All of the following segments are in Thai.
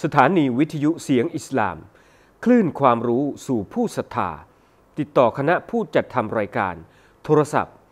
สถานีวิทยุเสียงอิสลามคลื่นความรู้สู่ผู้ศรัทธาติดต่อคณะผู้จัดทำรายการโทรศัพท์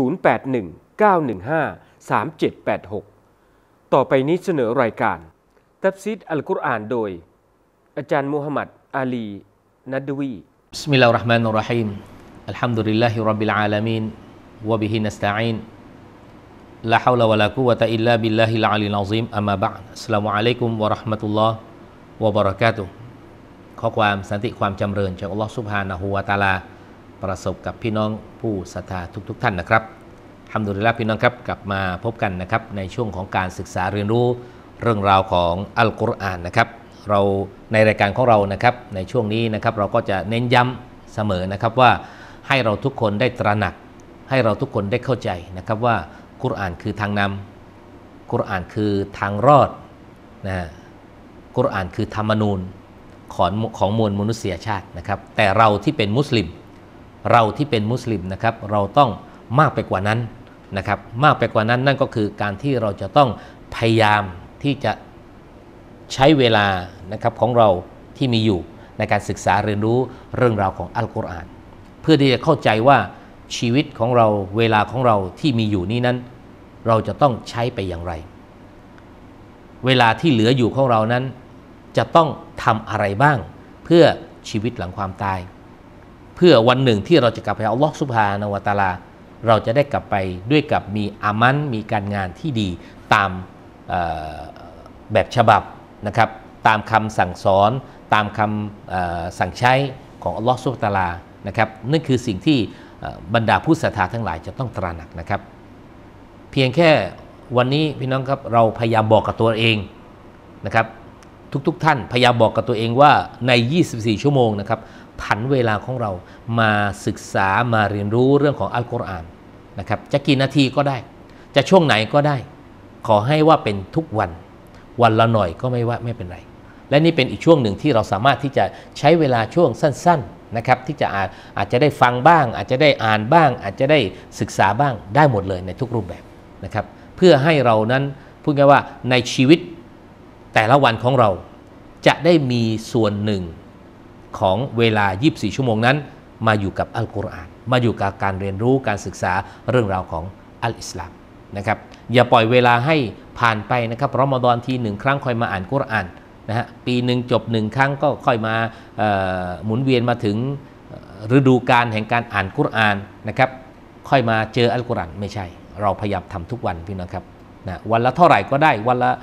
0819153786ต่อไปนี้เสนอรายการตัฟซีรอัลกุรอานโดยอาจารย์มูฮัมหมัดอาลีนัดวีบิสมิลลาฮิรเราะห์มานิรเราะฮีมอัลฮัมดุลิลลาฮิร็อบบิลอาลามีนวะบิฮินัสตะอีนลาฮาวละวะลากุวะตะอิลลาบิลลาฮิลอะลีลอะซีมอัมมาบะอ์ดอัสสลามุอะลัยกุมวะเราะห์มะตุลลอฮ์วะบะเราะกาตุฮ์ขอความสันติความจำเริญจากอัลลอฮ์ซุบฮานะฮูวะตะอาลาประสบกับพี่น้องผู้ศรัทธาทุกท่านนะครับอัลฮัมดุลิลลาห์พี่น้องครับกลับมาพบกันนะครับในช่วงของการศึกษาเรียนรู้เรื่องราวของอัลกุรอานนะครับเราในรายการของเรานะครับในช่วงนี้นะครับเราก็จะเน้นย้ำเสมอนะครับว่าให้เราทุกคนได้ตระหนักให้เราทุกคนได้เข้าใจนะครับว่ากุรอานคือทางนำกุรอานคือทางรอดนะกุรอานคือธรรมนูญของมวลมนุษยชาตินะครับแต่เราที่เป็นมุสลิมนะครับเราต้องมากไปกว่านั้นนะครับมากไปกว่านั้นนั่นก็คือการที่เราจะต้องพยายามที่จะใช้เวลานะครับของเราที่มีอยู่ในการศึกษาเรียนรู้เรื่องราวของอัลกุรอานเพื่อที่จะเข้าใจว่าชีวิตของเราเวลาของเราที่มีอยู่นี้นั้นเราจะต้องใช้ไปอย่างไรเวลาที่เหลืออยู่ของเรานั้นจะต้องทำอะไรบ้างเพื่อชีวิตหลังความตายเพื่อวันหนึ่งที่เราจะกลับไปอัลลอฮฺซุบฮานะฮูวะตะอาลาเราจะได้กลับไปด้วยกับมีอามันมีการงานที่ดีตามแบบฉบับนะครับตามคำสั่งสอนตามคำสั่งใช้ของอัลลอฮฺซุบฮานะฮูวะตะอาลานะครับนั่นคือสิ่งที่บรรดาผู้ศรัทธาทั้งหลายจะต้องตระหนักนะครับเพียงแค่วันนี้พี่น้องครับเราพยายามบอกกับตัวเองนะครับทุกท่านพยายามบอกกับตัวเองว่าใน24ชั่วโมงนะครับผันเวลาของเรามาศึกษามาเรียนรู้เรื่องของอัลกุรอานนะครับจะกี่นาทีก็ได้จะช่วงไหนก็ได้ขอให้ว่าเป็นทุกวันละหน่อยก็ไม่เป็นไรและนี่เป็นอีกช่วงหนึ่งที่เราสามารถที่จะใช้เวลาช่วงสั้นๆนะครับที่จะอาจจะได้ฟังบ้างอาจจะได้อ่านบ้างอาจจะได้ศึกษาบ้างได้หมดเลยในทุกรูปแบบนะครับเพื่อให้เรานั้นพูดง่ายว่าในชีวิตแต่ละวันของเราจะได้มีส่วนหนึ่งของเวลา24ชั่วโมงนั้นมาอยู่กับอัลกุรอานมาอยู่กับการเรียนรู้การศึกษาเรื่องราวของอัลอิสลามนะครับอย่าปล่อยเวลาให้ผ่านไปนะครับรอมฎอนที1ครั้งค่อยมาอ่านกุรอานนะฮะปีหนึ่งจบ1ครั้งก็ค่อยมาหมุนเวียนมาถึงฤดูกาลแห่งการอ่านกุรอานนะครับค่อยมาเจออัลกุรอานไม่ใช่เราพยายามทำทุกวันพี่น้องครับนะวันละเท่าไหร่ก็ได้วันละ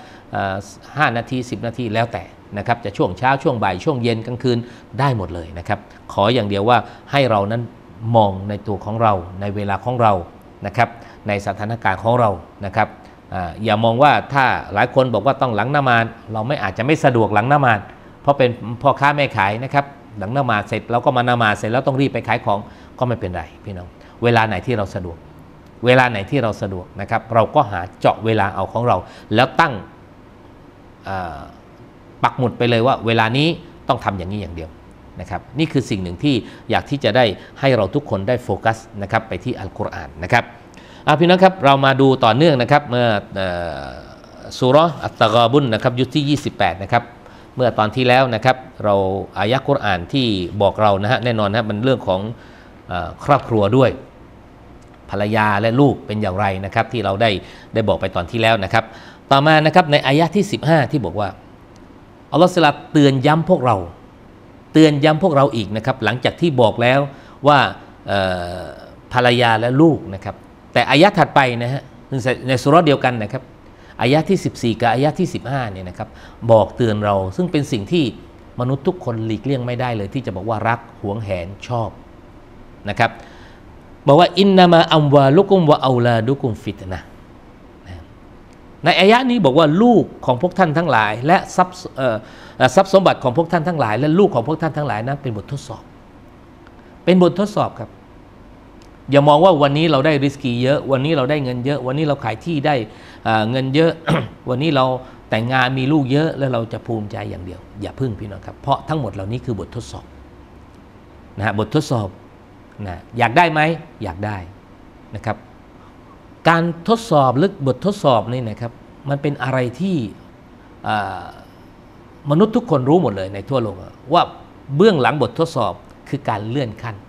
5 นาที10 นาทีแล้วแต่นะครับจะช่วงเช้าช่วงบ่ายช่วงเย็นกลางคืนได้หมดเลยนะครับขออย่างเดียวว่าให้เรานั้นมองในตัวของเราในเวลาของเรานะครับในสถานการณ์ของเรานะครับอย่ามองว่าถ้าหลายคนบอกว่าต้องหลังละหมาดเราไม่อาจจะไม่สะดวกหลังละหมาดเพราะเป็นพ่อค้าแม่ขายนะครับหลังละหมาดเสร็จเราก็มาละหมาดเสร็จแล้วต้องรีบไปขายของก็ไม่เป็นไรพี่น้องเวลาไหนที่เราสะดวกนะครับเราก็หาเจาะเวลาเอาของเราแล้วตั้งปักหมุดไปเลยว่าเวลานี้ต้องทำอย่างนี้อย่างเดียวนะครับนี่คือสิ่งหนึ่งที่อยากที่จะได้ให้เราทุกคนได้โฟกัสนะครับไปที่อัลกุรอานนะครับพี่น้องครับเรามาดูต่อเนื่องนะครับเมื่อซูเราะห์อัตตะฆาบุนนะครับยุคที่28นะครับเมื่อตอนที่แล้วนะครับเราอายะห์กุรอานที่บอกเรานะฮะแน่นอนนะมันเรื่องของครอบครัวด้วยภรรยาและลูกเป็นอย่างไรนะครับที่เราได้บอกไปตอนที่แล้วนะครับต่อมานะครับในอายะห์ที่15ที่บอกว่าอัลลอฮฺซุบฮานะฮูวะตะอาลาเตือนย้ำพวกเราอีกนะครับหลังจากที่บอกแล้วว่าภรรยาและลูกนะครับแต่อายะห์ถัดไปนะฮะในซูเราะห์เดียวกันนะครับอายะห์ที่14กับอายะห์ที่15เนี่ยนะครับบอกเตือนเราซึ่งเป็นสิ่งที่มนุษย์ทุกคนหลีกเลี่ยงไม่ได้เลยที่จะบอกว่ารักหวงแหนชอบนะครับบอกว่าอินนามาอัมวาลุกุมวะเอาลาดุกุมฟิตนะในอายะนี้บอกว่าลูกของพวกท่านทั้งหลายและทรัพย์สมบัติของพวกท่านทั้งหลายและลูกของพวกท่านทั้งหลายนั้นเป็นบททดสอบครับอย่ามองว่าวันนี้เราได้ริสกีเยอะวันนี้เราได้เงินเยอะวันนี้เราขายที่ได้เงินเยอะ วันนี้เราแต่งงานมีลูกเยอะแล้วเราจะภูมิใจอย่างเดียวอย่าพึ่งพี่น้องครับเพราะทั้งหมดเหล่านี้คือบททดสอบนะฮะบททดสอบนะอยากได้ไหมอยากได้นะครับการทดสอบหรือบททดสอบนี่นะครับมันเป็นอะไรที่มนุษย์ทุกคนรู้หมดเลยในทั่วโลกว่าเบื้องหลังบททดสอบคือการเลื่อนขั้น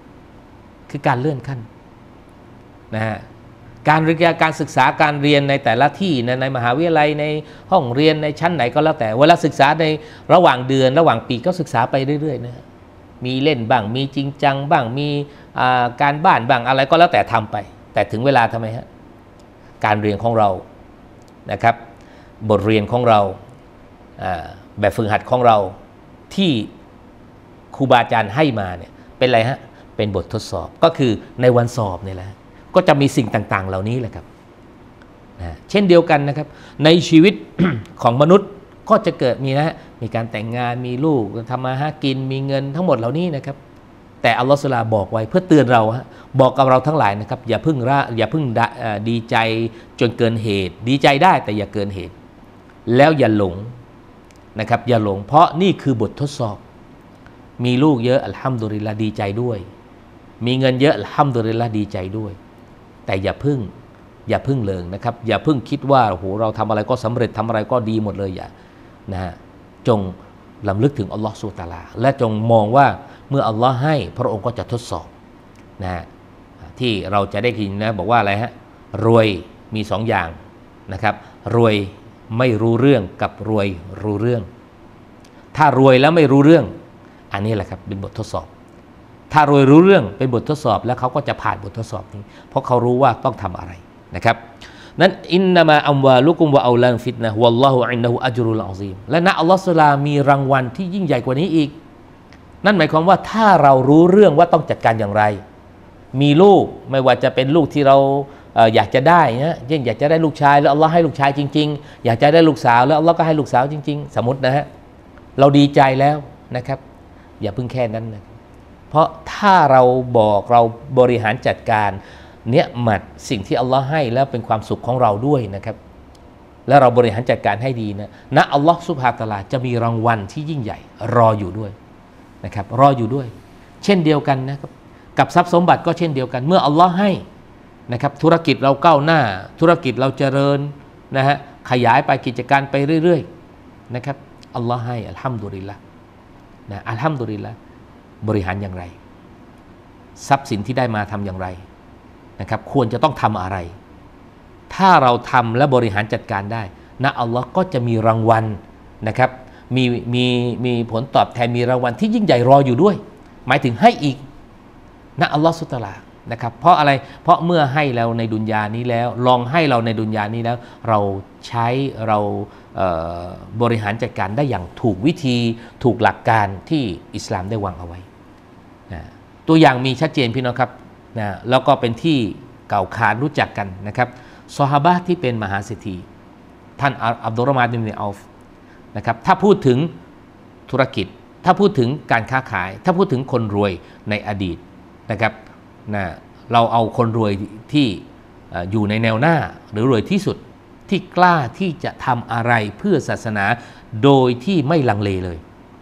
นะฮะการเรียนการศึกษาการเรียนในแต่ละที่ในมหาวิทยาลัยในห้องเรียนในชั้นไหนก็แล้วแต่เวลาศึกษาในระหว่างเดือนระหว่างปีก็ศึกษาไปเรื่อยๆนะมีเล่นบ้างมีจริงจังบ้างมีการบ้านบ้างอะไรก็แล้วแต่ทำไปแต่ถึงเวลาทำไมฮะการเรียนของเรานะครับบทเรียนของเราแบบฝึกหัดของเราที่ครูบาอาจารย์ให้มาเนี่ยเป็นอะไรฮะเป็นบททดสอบก็คือในวันสอบนี่แหละก็จะมีสิ่งต่างๆเหล่านี้แหละครับเช่นเดียวกันนะครับในชีวิต ของมนุษย์ก็จะเกิดมีการแต่งงานมีลูกทำมาหากินมีเงินทั้งหมดเหล่านี้นะครับแต่อัลลอฮฺซุบฮานะฮูวะตะอาลาบอกไว้เพื่อเตือนเราบอกกับเราทั้งหลายนะครับอย่าเพิ่งดีใจจนเกินเหตุดีใจได้แต่อย่าเกินเหตุแล้วอย่าหลงนะครับอย่าหลงเพราะนี่คือบททดสอบมีลูกเยอะอัลฮัมดุลิลละห์ดีใจด้วยมีเงินเยอะอัลฮัมดุลิลละห์ดีใจด้วยแต่อย่าเพิ่งเลิงนะครับอย่าเพิ่งคิดว่าโอ้โหเราทำอะไรก็สำเร็จทำอะไรก็ดีหมดเลยอย่านะฮะจงลำลึกถึงอัลลอฮฺซุบฮานะฮูวะตะอาลาและจงมองว่าเมื่ออัลลอฮ์ให้พระองค์ก็จะทดสอบนะฮะที่เราจะได้ยินนะบอกว่าอะไรฮะรวยมี2 อย่างนะครับรวยไม่รู้เรื่องกับรวยรู้เรื่องถ้ารวยแล้วไม่รู้เรื่องอันนี้แหละครับเป็นบททดสอบถ้ารวยรู้เรื่องเป็นบททดสอบแล้วเขาก็จะผ่านบททดสอบนี้เพราะเขารู้ว่าต้องทำอะไรนะครับนั้นอินนามาอัมวาลุกุมวะเอาลานฟิตนะฮ์วัลลอฮุอินนะฮูอัจรุลอาซีมและณอัลลอฮฺซุบฮานะฮูวะตะอาลามีรางวัลที่ยิ่งใหญ่กว่านี้อีกนั่นหมายความว่าถ้าเรารู้เรื่องว่าต้องจัดการอย่างไรมีลูกไม่ว่าจะเป็นลูกที่เราอยากจะได้นะเช่นอยากจะได้ลูกชายแล้วอัลลอฮ์ให้ลูกชายจริงๆอยากจะได้ลูกสาวแล้วอัลลอฮ์ก็ให้ลูกสาวจริงๆสมมตินะฮะเราดีใจแล้วนะครับอย่าเพิ่งแค่นั้นนะเพราะถ้าเราบริหารจัดการเนี่ยมัดสิ่งที่อัลลอฮ์ให้แล้วเป็นความสุขของเราด้วยนะครับแล้วเราบริหารจัดการให้ดีนะอัลลอฮ์ซุบฮานะฮูวะตะอาลาจะมีรางวัลที่ยิ่งใหญ่รออยู่ด้วยนะครับรออยู่ด้วยเช่นเดียวกันนะครับกับทรัพย์สมบัติก็เช่นเดียวกันเมื่ออัลลอฮ์ให้นะครับธุรกิจเราก้าวหน้าธุรกิจเราเจริญนะฮะขยายไปกิจการไปเรื่อยๆนะครับอัลลอฮ์ให้อัลฮัมดุลิลละห์นะอัลฮัมดุลิลละห์บริหารอย่างไรทรัพย์สินที่ได้มาทำอย่างไรนะครับควรจะต้องทำอะไรถ้าเราทำและบริหารจัดการได้นะอัลลอฮ์ก็จะมีรางวัลนะครับมีผลตอบแทนมีรางวัลที่ยิ่งใหญ่รออยู่ด้วยหมายถึงให้อีกนะอัลลอฮ์ซุบฮานะฮูวะตะอาลานะครับเพราะอะไรเพราะเมื่อให้เราในดุนยานี้แล้วลองให้เราในดุนยานี้แล้วเราใช้เราบริหารจัดการได้อย่างถูกวิธีถูกหลักการที่อิสลามได้วางเอาไว้นะตัวอย่างมีชัดเจนพี่น้องครับนะแล้วก็เป็นที่กล่าวขานรู้จักกันนะครับซอฮาบะห์ที่เป็นมหาเศรษฐีท่านอับดุลรอห์มาน บินเอาฟนะครับถ้าพูดถึงธุรกิจถ้าพูดถึงการค้าขายถ้าพูดถึงคนรวยในอดีตนะครับนะเราเอาคนรวยที่อยู่ในแนวหน้าหรือรวยที่สุดที่กล้าที่จะทำอะไรเพื่อศาสนาโดยที่ไม่ลังเลเลย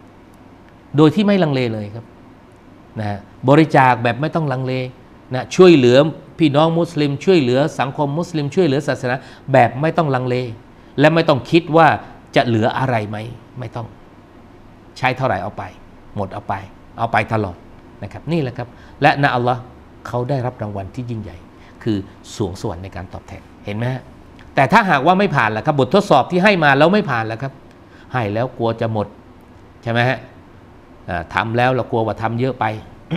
ครับนะบริจาคแบบไม่ต้องลังเลนะช่วยเหลือพี่น้องมุสลิมช่วยเหลือสังคมมุสลิมช่วยเหลือศาสนาแบบไม่ต้องลังเลและไม่ต้องคิดว่าจะเหลืออะไรไหมไม่ต้องใช้เท่าไหร่เอาไปหมดเอาไปตลอดนะครับนี่แหละครับและนะอัลลอฮ์เขาได้รับรางวัลที่ยิ่งใหญ่คือสวงสวรรค์ในการตอบแทนเห็นไหมฮะแต่ถ้าหากว่าไม่ผ่านล่ะครับบททดสอบที่ให้มาแล้วไม่ผ่านล่ะครับให้แล้วกลัวจะหมดใช่ไหมฮะทำแล้วเรากลัวว่าทำเยอะไป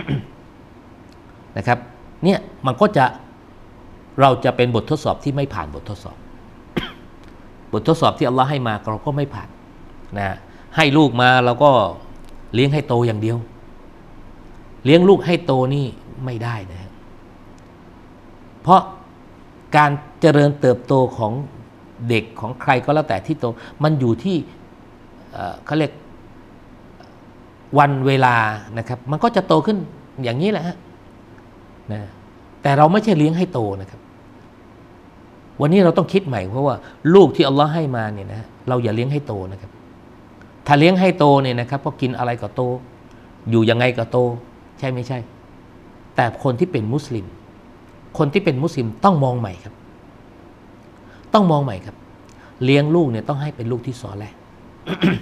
นะครับเนี่ยมันก็จะเราจะเป็นบททดสอบที่ไม่ผ่านบททดสอบ บททดสอบที่อัลลอฮ์ให้มาเราก็ไม่ผ่านนะให้ลูกมาเราก็เลี้ยงให้โตอย่างเดียวเลี้ยงลูกให้โตนี่ไม่ได้นะเพราะการเจริญเติบโตของเด็กของใครก็แล้วแต่ที่โตมันอยู่ที่เขาเรียกวันเวลานะครับมันก็จะโตขึ้นอย่างนี้แหละฮะนะแต่เราไม่ใช่เลี้ยงให้โตนะครับวันนี้เราต้องคิดใหม่เพราะว่าลูกที่อัลลอฮ์ให้มาเนี่ยนะเราอย่าเลี้ยงให้โตนะครับถ้าเลี้ยงให้โตเนี่ยนะครับก็กินอะไรก็โตอยู่ยังไงก็โตใช่ไม่ใช่แต่คนที่เป็นมุสลิมต้องมองใหม่ครับต้องมองใหม่ครับเลี้ยงลูกเนี่ยต้องให้เป็นลูกที่ซอเลห์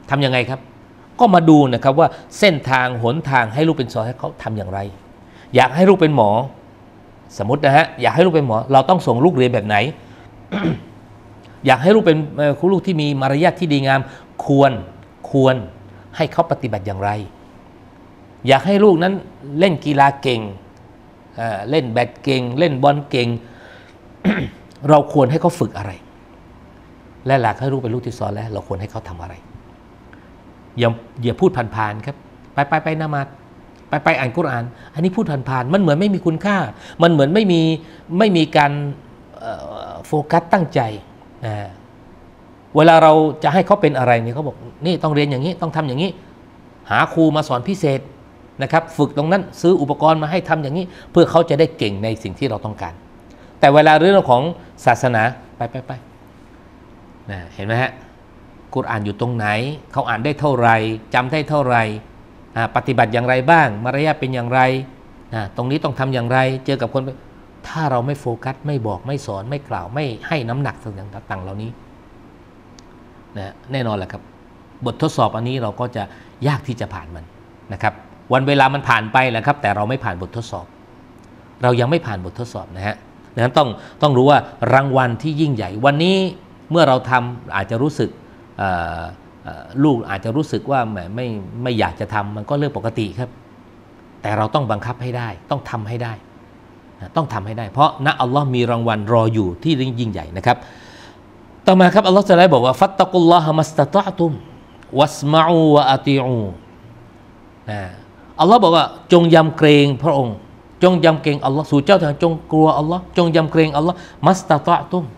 ทำยังไงครับก็มาดูนะครับว่าเส้นทางหนทางให้ลูกเป็นซอลิห์เขาทำอย่างไรอยากให้ลูกเป็นหมอสมมตินะฮะอยากให้ลูกเป็นหมอเราต้องส่งลูกเรียนแบบไหน อยากให้ลูกเป็นคุณลูกที่มีมารยาทที่ดีงามควรให้เขาปฏิบัติอย่างไรอยากให้ลูกนั้นเล่นกีฬาเก่งเล่นแบดเก่งเล่นบอลเก่ง เราควรให้เขาฝึกอะไรและหลักให้ลูกเป็นลูกที่ซอลิห์เราควรให้เขาทำอะไรอย่าพูดผ่านๆครับไปนมาดไปอ่านกุรอานอันนี้พูดผ่านๆมันเหมือนไม่มีคุณค่ามันเหมือนไม่มีการโฟกัสตั้งใจเวลาเราจะให้เขาเป็นอะไรเนี่ยเขาบอกนี่ต้องเรียนอย่างนี้ต้องทำอย่างนี้หาครูมาสอนพิเศษนะครับฝึกตรงนั้นซื้ออุปกรณ์มาให้ทำอย่างนี้เพื่อเขาจะได้เก่งในสิ่งที่เราต้องการแต่เวลาเรื่องของศาสนาไปเห็นไหมฮะกุรอานอยู่ตรงไหนเขาอ่านได้เท่าไหร่จำได้เท่าไหร่ปฏิบัติอย่างไรบ้างมารยาทเป็นอย่างไรตรงนี้ต้องทำอย่างไรเจอกับคนถ้าเราไม่โฟกัสไม่บอกไม่สอนไม่กล่าวไม่ให้น้ำหนักต่างๆเหล่านี้นะแน่นอนแหละครับบททดสอบอันนี้เราก็จะยากที่จะผ่านมันนะครับวันเวลามันผ่านไปแล้วครับแต่เราไม่ผ่านบททดสอบเรายังไม่ผ่านบททดสอบนะฮะดังนั้นต้องรู้ว่ารางวัลที่ยิ่งใหญ่วันนี้เมื่อเราทำอาจจะรู้สึกลูกอาจจะรู้สึกว่าไม่อยากจะทำมันก็เรื่องปกติครับแต่เราต้องบังคับให้ได้ต้องทำให้ได้ต้องทำให้ได้เพราะณอัลลอฮ์มีรางวัลรออยู่ที่ยิ่งใหญ่นะครับต่อมาครับอัลลอฮ์จะได้บอกว่าฟัตตักุลลอฮะมัสตะตะตุมวัสมะอูวะอาติอูอัลลอฮ์บอกว่าจงยำเกรงพระองค์จงยำเกรงอัลลอฮ์สู่เจ้าทางจงกลัวอัลลอฮ์จงยำเกรงอัลลอฮ์มัสตะตะตุม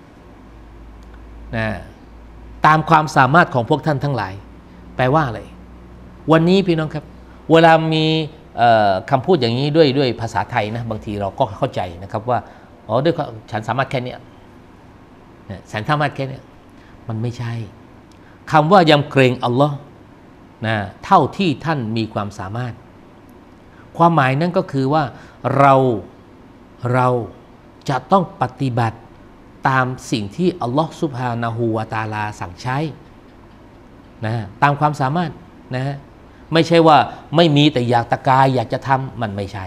ตามความสามารถของพวกท่านทั้งหลายแปลว่าอะไรวันนี้พี่น้องครับเวลามีคำพูดอย่างนี้ด้วยภาษาไทยนะบางทีเราก็เข้าใจนะครับว่าอ๋อด้วยฉันสามารถแค่นี้ฉันสามารถแค่นี้มันไม่ใช่คำว่ายำเกรงอัลลอฮ์นะเท่าที่ท่านมีความสามารถความหมายนั่นก็คือว่าเราจะต้องปฏิบัติตามสิ่งที่อัลลอฮ์ซุบฮานะฮูวะตะอาลาสั่งใช้นะตามความสามารถนะไม่ใช่ว่าไม่มีแต่อยากตะกายอยากจะทำมันไม่ใช่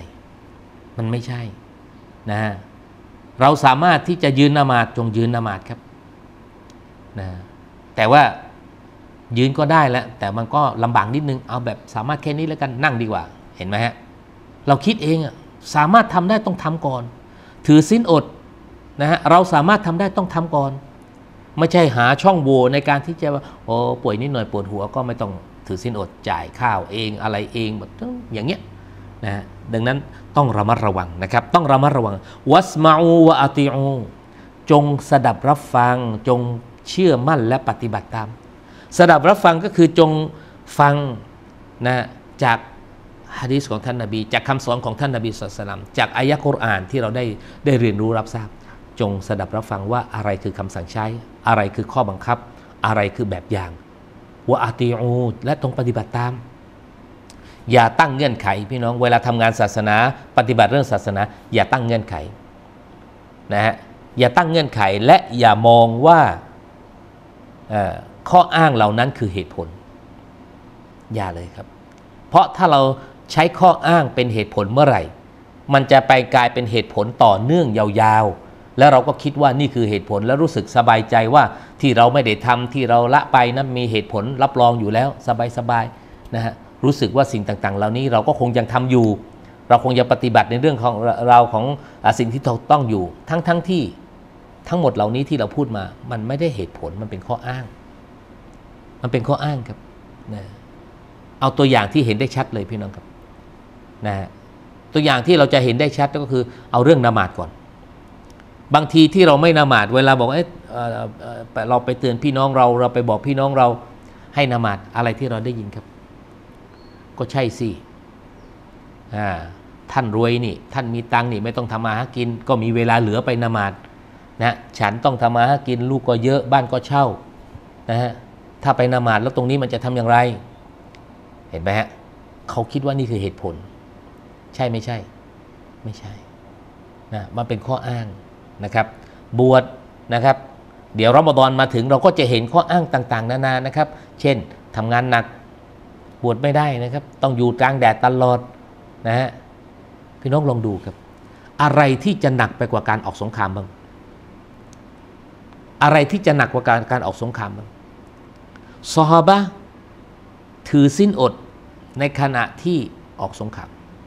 นะเราสามารถที่จะยืนละหมาดจงยืนละหมาดครับนะแต่ว่ายืนก็ได้แล้วแต่มันก็ลำบากนิดนึงเอาแบบสามารถแค่นี้แล้วกันนั่งดีกว่าเห็นไหมฮะเราคิดเองอะสามารถทำได้ต้องทำก่อนถือศีลอดนะฮะเราสามารถทำได้ต้องทำก่อนไม่ใช่หาช่องโหว่ในการที่จะโอ้ป่วยนิดหน่อยปวดหัวก็ไม่ต้องถือศีลอดจ่ายข้าวเองอะไรเองหมดอย่างเงี้ยนะดังนั้นต้องระมัดระวังนะครับต้องระมัดระวังวัสมาอูวะอาติอูจงสดับรับฟังจงเชื่อมั่นและปฏิบัติตามสดับรับฟังก็คือจงฟังนะจากหะดีษของท่านนบีจากคำสอนของท่านนบีศ็อลลัลลอฮุอะลัยฮิวะซัลลัมจากอายะห์กุรอานที่เราได้เรียนรู้รับทราบจงสดับรับฟังว่าอะไรคือคำสั่งใช้อะไรคือข้อบังคับอะไรคือแบบอย่างวะอาติอูและต้องปฏิบัติตามอย่าตั้งเงื่อนไขพี่น้องเวลาทำงานศาสนาปฏิบัติเรื่องศาสนาอย่าตั้งเงื่อนไขนะฮะอย่าตั้งเงื่อนไขและอย่ามองว่าข้ออ้างเหล่านั้นคือเหตุผลอย่าเลยครับเพราะถ้าเราใช้ข้ออ้างเป็นเหตุผลเมื่อไหร่มันจะไปกลายเป็นเหตุผลต่อเนื่องยาวๆแล้วเราก็คิดว่านี่คือเหตุผลแล้วรู้สึกสบายใจว่าที่เราไม่ได้ทำที่เราละไปนั้นมีเหตุผลรับรองอยู่แล้วสบายๆนะฮะรู้สึกว่าสิ่งต่างๆเหล่านี้เราก็คงยังทำอยู่เราคงยังปฏิบัติในเรื่องของเราของสิ่งที่ถูกต้องอยู่ทั้งที่ทั้งหมดเหล่านี้ที่เราพูดมามันไม่ได้เหตุผลมันเป็นข้ออ้างครับนะเอาตัวอย่างที่เห็นได้ชัดเลยพี่น้องครับนะตัวอย่างที่เราจะเห็นได้ชัดก็คือเอาเรื่องละหมาดก่อนบางทีที่เราไม่ละหมาดเวลาบอกเราไปเตือนพี่น้องเราไปบอกพี่น้องเราให้ละหมาดอะไรที่เราได้ยินครับก็ใช่สิท่านรวยนี่ท่านมีตังค์นี่ไม่ต้องทำมาหากินก็มีเวลาเหลือไปละหมาดนะฉันต้องทำมาหากินลูกก็เยอะบ้านก็เช่านะฮะถ้าไปละหมาดแล้วตรงนี้มันจะทำอย่างไรเห็นไหมฮะเขาคิดว่านี่คือเหตุผลใช่ไม่ใช่ไม่ใช่นะมันเป็นข้ออ้างนะครับบวชนะครับเดี๋ยวรอมฎอนมาถึงเราก็จะเห็นข้ออ้างต่างๆนานานะครับเช่นทำงานหนักบวชไม่ได้นะครับต้องอยู่กลางแดดตลอดนะฮะพี่น้องลองดูครับอะไรที่จะหนักไปกว่าการออกสงครามบ้างอะไรที่จะหนักกว่าการออกสงครามบ้างซอฮาบะห์ถือศีลอดในขณะที่ออกสงคราม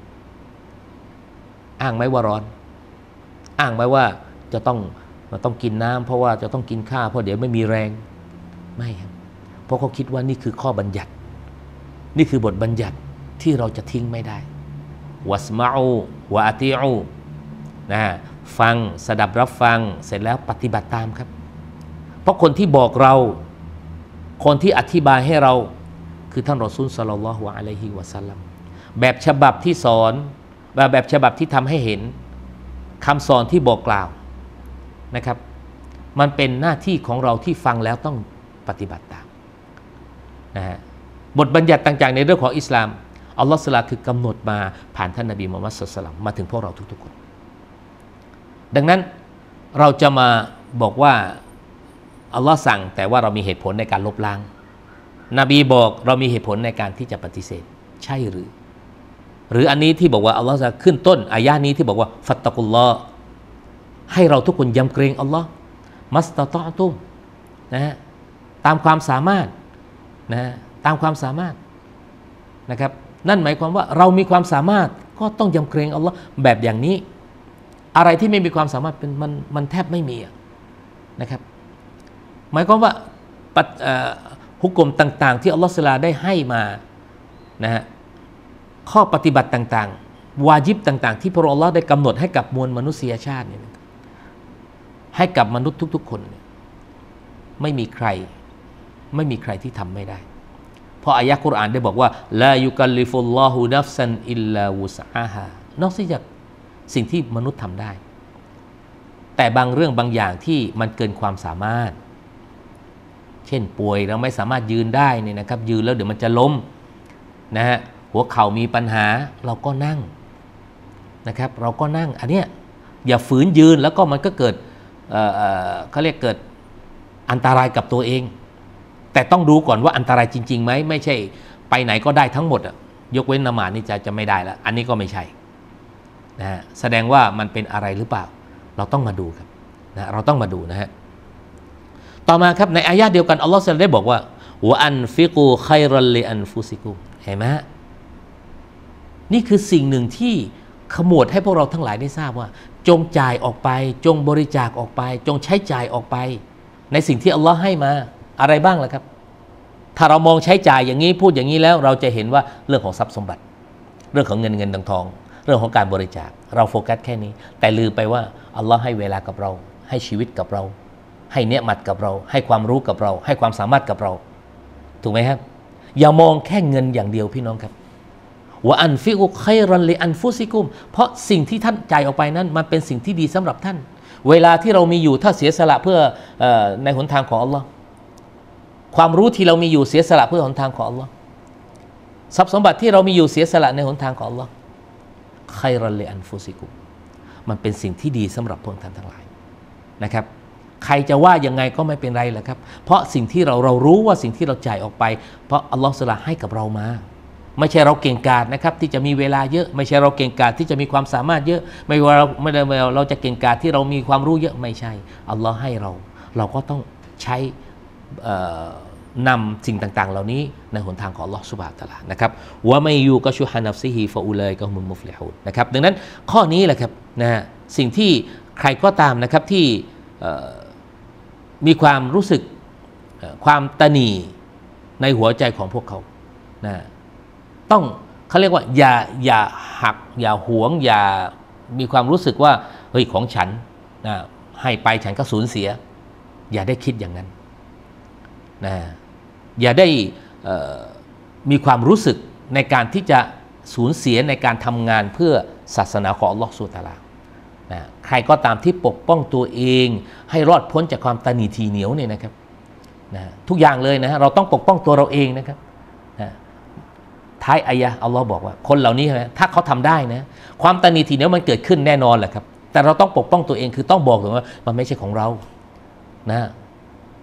อ้างไหมว่าร้อนอ้างไหมว่าจะต้องกินน้ำเพราะว่าจะต้องกินข้าวเพราะเดี๋ยวไม่มีแรงไม่ครับเพราะเขาคิดว่านี่คือข้อบัญญัตินี่คือบทบัญญัติที่เราจะทิ้งไม่ได้วัสมาอูวะอาติอูนะฟังสดับรับฟังเสร็จแล้วปฏิบัติตามครับเพราะคนที่บอกเราคนที่อธิบายให้เราคือท่านรอซูลศ็อลลัลลอฮุอะลัยฮิวะซัลลัมแบบฉบับที่สอนแบบฉบับที่ทำให้เห็นคำสอนที่บอกกล่าวนะครับมันเป็นหน้าที่ของเราที่ฟังแล้วต้องปฏิบัติตามนะฮะบทบัญญัติต่างๆในเรื่องของอิสลามอัลลอฮฺสุลาคือกำหนดมาผ่านท่านนบีมุฮัมมัดศ็อลลัลลอฮุอะลัยฮิวะซัลลัมมาถึงพวกเราทุกๆคนดังนั้นเราจะมาบอกว่าอัลลอฮ์สั่งแต่ว่าเรามีเหตุผลในการลบล้างนบีบอกเรามีเหตุผลในการที่จะปฏิเสธใช่หรืออันนี้ที่บอกว่าอัลลอฮ์จะขึ้นต้นอายะนี้ที่บอกว่าฟัตตะกุลลอฮ์ให้เราทุกคนยำเกรงอัลลอฮ์มัสตะตอตุมนะฮะตามความสามารถนะฮะตามความสามารถนะครับนั่นหมายความว่าเรามีความสามารถก็ต้องยำเกรงอัลลอฮ์แบบอย่างนี้อะไรที่ไม่มีความสามารถเป็นมันแทบไม่มีนะครับหมายความว่าฮุกมต่างๆที่อัลลอฮฺสุลาได้ให้มานะฮะข้อปฏิบัติต่างๆวาญิบต่างๆที่พระองค์ได้กำหนดให้กับมวลมนุษยชาติเนี่ยให้กับมนุษย์ทุกๆคนไม่มีใครที่ทำไม่ได้เพราะอายะห์กุรอานได้บอกว่าลายุกัลลิฟุลลอฮุนัฟซันอิลลาวุสอาฮานอกจากสิ่งที่มนุษย์ทำได้แต่บางเรื่องบางอย่างที่มันเกินความสามารถเช่นป่วยเราไม่สามารถยืนได้เนี่ยนะครับยืนแล้วเดี๋ยวมันจะล้มนะฮะหัวเข่ามีปัญหาเราก็นั่งนะครับเราก็นั่งอันเนี้ยอย่าฝืนยืนแล้วก็มันก็เกิดเขาเรียกเกิดอันตรายกับตัวเองแต่ต้องดูก่อนว่าอันตรายจริงๆไหมไม่ใช่ไปไหนก็ได้ทั้งหมดยกเว้นละหมาดนี่จะไม่ได้แล้วอันนี้ก็ไม่ใช่นะฮะแสดงว่ามันเป็นอะไรหรือเปล่าเราต้องมาดูครับนะเราต้องมาดูนะฮะต่อมาครับในอายะห์เดียวกันอัลลอฮฺได้บอกว่าวะอันฟิกูคัยรัลลิอันฟุซิกุมเห็นไหมนี่คือสิ่งหนึ่งที่ขมวดให้พวกเราทั้งหลายได้ทราบว่าจงจ่ายออกไปจงบริจาคออกไปจงใช้จ่ายออกไปในสิ่งที่อัลลอฮ์ให้มาอะไรบ้างล่ะครับถ้าเรามองใช้จ่ายอย่างนี้พูดอย่างนี้แล้วเราจะเห็นว่าเรื่องของทรัพย์สมบัติเรื่องของเงินทองเรื่องของการบริจาคเราโฟกัสแค่นี้แต่ลืมไปว่าอัลลอฮ์ให้เวลากับเราให้ชีวิตกับเราให้เนียมัตกับเราให้ความรู้กับเราให้ความสามารถกับเราถูกไหมครับอย่ามองแค่เงินอย่างเดียวพี่น้องครับวะอันฟิกุคัยรันลิอันฟุซิกุมเพราะสิ่งที่ท่านจ่ายออกไปนั้นมันเป็นสิ่งที่ดีสำหรับท่านเวลาที่เรามีอยู่ถ้าเสียสละเพื่อในหนทางของอัลลอฮ์ความรู้ที่เรามีอยู่เสียสละเพื่อหนทางของอัลลอฮ์ทรัพย์สมบัติที่เรามีอยู่เสียสละในหนทางของอัลลอฮ์คัยรันลิอันฟุซิกุมมันเป็นสิ่งที่ดีสำหรับพวกท่านทั้งหลายนะครับใครจะว่ายังไงก็ไม่เป็นไรแหละครับเพราะสิ่งที่เรารู้ว่าสิ่งที่เราจ่ายออกไปเพราะอัลลอฮฺสุลาให้กับเรามาไม่ใช่เราเก่งกาจนะครับที่จะมีเวลาเยอะไม่ใช่เราเก่งกาจที่จะมีความสามารถเยอะไม่ว่าเราจะเก่งกาจที่เรามีความรู้เยอะไม่ใช่อัลลอฮฺให้เราก็ต้องใช้นำสิ่งต่างๆเหล่านี้ในหนทางของอัลลอฮฺซุบฮานะฮูวะตะอาลานะครับวะมัยยูกะชุฮะนัฟซิฮิฟะอูลัยกะฮุมุลมุฟลิฮูนนะครับดังนั้นข้อนี้แหละครับนะสิ่งที่ใครก็ตามนะครับที่มีความรู้สึกความตนีในหัวใจของพวกเขานะต้องเขาเรียกว่าอย่าหักอย่าหวงอย่ามีความรู้สึกว่าเฮ้ยของฉันนะให้ไปฉันก็สูญเสียอย่าได้คิดอย่างนั้นนะอย่าได้มีความรู้สึกในการที่จะสูญเสียในการทำงานเพื่อศาสนาของอัลลอฮฺซุบฮานะฮูวะตะอาลานะใครก็ตามที่ปกป้องตัวเองให้รอดพ้นจากความตนีทีเหนียวเนี่ยนะครับนะทุกอย่างเลยนะเราต้องปกป้องตัวเราเองนะครับนะท้ายอายะห์อัลลอฮ์บอกว่าคนเหล่านี้นะถ้าเขาทำได้นะความตนีทีเหนียวมันเกิดขึ้นแน่นอนแหละครับแต่เราต้องปกป้องตัวเองคือต้องบอกตัวว่ามันไม่ใช่ของเรานะ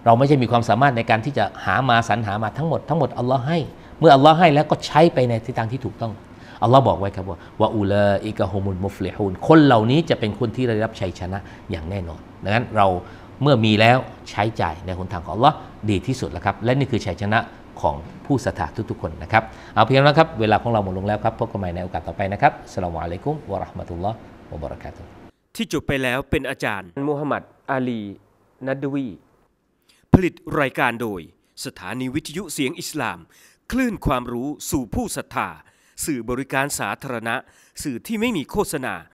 เราไม่ใช่มีความสามารถในการที่จะหามาสรรหามาทั้งหมดอัลลอฮ์ให้เมื่ออัลลอฮ์ให้แล้วก็ใช้ไปในทิศทางที่ถูกต้องอัลลอฮ์บอกไว้ครับว่าอูลาอิกะฮุมุลมุฟลิฮูนคนเหล่านี้จะเป็นคนที่ได้รับชัยชนะอย่างแน่นอนดังนั้นเราเมื่อมีแล้วใช้จ่ายในหนทางของอัลลอฮ์ดีที่สุดแล้วครับและนี่คือชัยชนะของผู้ศรัทธาทุกๆคนนะครับเอาเพียงนั้นครับเวลาของเราหมดลงแล้วครับพบกันใหม่ในโอกาสต่อไปนะครับอัสสลามุอะลัยกุมวะเราะห์มะตุลลอฮ์วะบะเราะกาตุฮ์ที่จบไปแล้วเป็นอาจารย์มูฮัมหมัดอาลีนัดวีผลิตรายการโดยสถานีวิทยุเสียงอิสลามคลื่นความรู้สู่ผู้ศรัทธาสื่อบริการสาธารณะสื่อที่ไม่มีโฆษณา